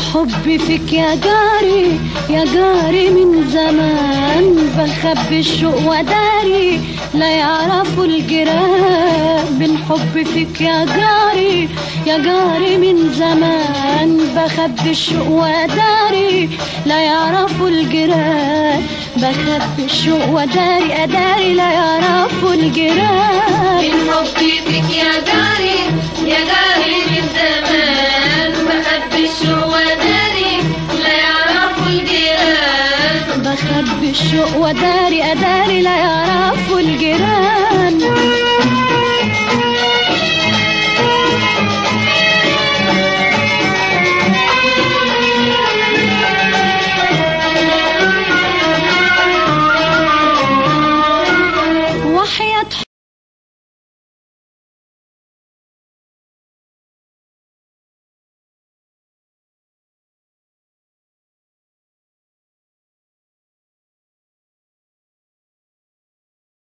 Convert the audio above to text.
حبي فيك يا جاري يا جاري من زمان، بخبي الشوق وداري لا يعرفوا الجيران. من حبي فيك يا جاري يا جاري من زمان، بخبي الشوق وداري لا يعرفوا الجيران. بخبي الشوق وداري أداري لا يعرفوا الجيران. من حبي فيك يا جاري يا جاري من زمان، بخبي الشوق وداري لا يعرفوا الجيران. بخبي الشوق وداري